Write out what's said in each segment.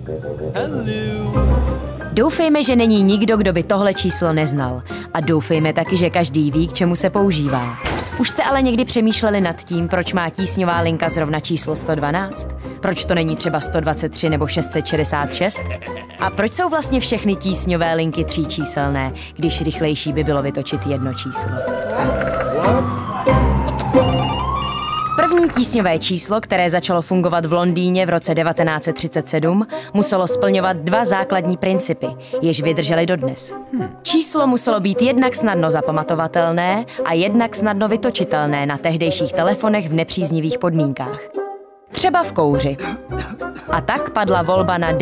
Doufejme, že není nikdo, kdo by tohle číslo neznal. A doufejme taky, že každý ví, k čemu se používá. Už jste ale někdy přemýšleli nad tím, proč má tísňová linka zrovna číslo 112? Proč to není třeba 123 nebo 666? A proč jsou vlastně všechny tísňové linky tříčíselné, když rychlejší by bylo vytočit jedno číslo? První tísňové číslo, které začalo fungovat v Londýně v roce 1937, muselo splňovat dva základní principy, jež vydržely dodnes. Číslo muselo být jednak snadno zapamatovatelné a jednak snadno vytočitelné na tehdejších telefonech v nepříznivých podmínkách. Třeba v kouři. A tak padla volba na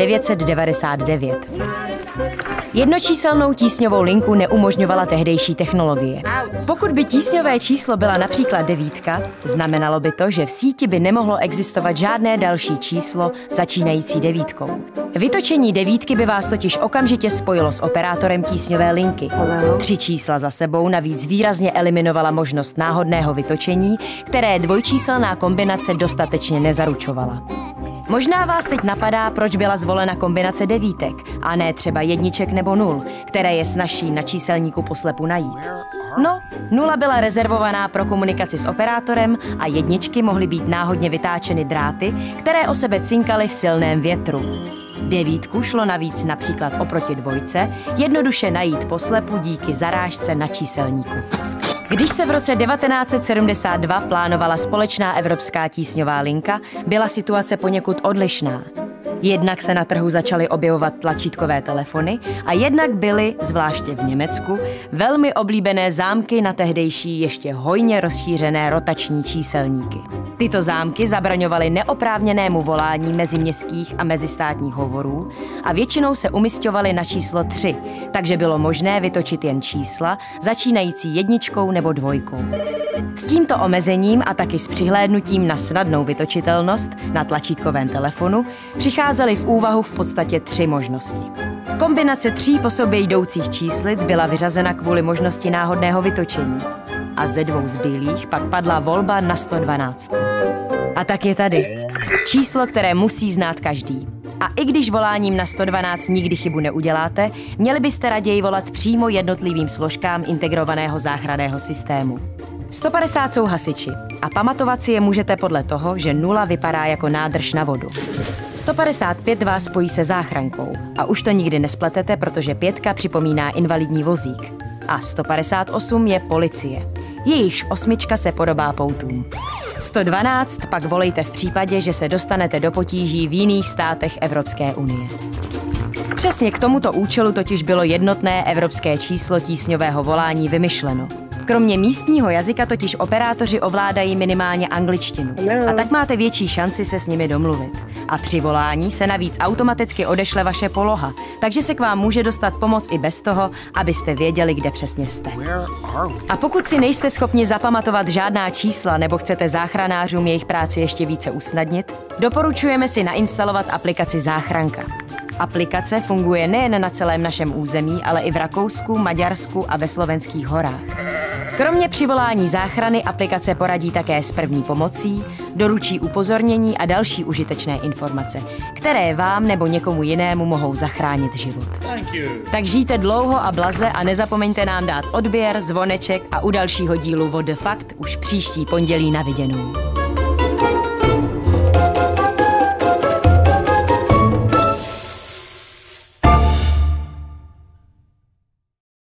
999. Jednočíselnou tísňovou linku neumožňovala tehdejší technologie. Pokud by tísňové číslo byla například 9, znamenalo by to, že v síti by nemohlo existovat žádné další číslo začínající 9. Vytočení 9 by vás totiž okamžitě spojilo s operátorem tísňové linky. 3 čísla za sebou navíc výrazně eliminovala možnost náhodného vytočení, které dvojčíselná kombinace dostatečně nezaručovala. Možná vás teď napadá, proč byla zvolena kombinace devítek a ne třeba jedniček nebo nul, které je snazší na číselníku poslepu najít. No, nula byla rezervovaná pro komunikaci s operátorem a jedničky mohly být náhodně vytáčeny dráty, které o sebe cinkaly v silném větru. 9 šlo navíc například oproti 2 jednoduše najít poslepu díky zarážce na číselníku. Když se v roce 1972 plánovala společná evropská tísňová linka, byla situace poněkud odlišná. Jednak se na trhu začaly objevovat tlačítkové telefony a jednak byly, zvláště v Německu, velmi oblíbené zámky na tehdejší ještě hojně rozšířené rotační číselníky. Tyto zámky zabraňovaly neoprávněnému volání meziměstských a mezistátních hovorů a většinou se umisťovaly na číslo 3, takže bylo možné vytočit jen čísla začínající 1 nebo 2. S tímto omezením a taky s přihlédnutím na snadnou vytočitelnost na tlačítkovém telefonu přicházely v úvahu v podstatě 3 možnosti. Kombinace 3 po sobě jdoucích číslic byla vyřazena kvůli možnosti náhodného vytočení. A ze 2 zbylých pak padla volba na 112. A tak je tady. Číslo, které musí znát každý. A i když voláním na 112 nikdy chybu neuděláte, měli byste raději volat přímo jednotlivým složkám integrovaného záchranného systému. 150 jsou hasiči a pamatovat si je můžete podle toho, že 0 vypadá jako nádrž na vodu. 155 vás spojí se záchrankou a už to nikdy nespletete, protože 5 připomíná invalidní vozík. A 158 je policie. Jejichž 8 se podobá poutům. 112 pak volejte v případě, že se dostanete do potíží v jiných státech Evropské unie. Přesně k tomuto účelu totiž bylo jednotné evropské číslo tísňového volání vymyšleno. Kromě místního jazyka totiž operátoři ovládají minimálně angličtinu. A tak máte větší šanci se s nimi domluvit. A při volání se navíc automaticky odešle vaše poloha, takže se k vám může dostat pomoc i bez toho, abyste věděli, kde přesně jste. A pokud si nejste schopni zapamatovat žádná čísla nebo chcete záchranářům jejich práci ještě více usnadnit, doporučujeme si nainstalovat aplikaci Záchranka. Aplikace funguje nejen na celém našem území, ale i v Rakousku, Maďarsku a ve Slovenských horách. Kromě přivolání záchrany aplikace poradí také s první pomocí, doručí upozornění a další užitečné informace, které vám nebo někomu jinému mohou zachránit život. Tak žijte dlouho a blaze a nezapomeňte nám dát odběr, zvoneček a u dalšího dílu What the Fact už příští pondělí na viděnou.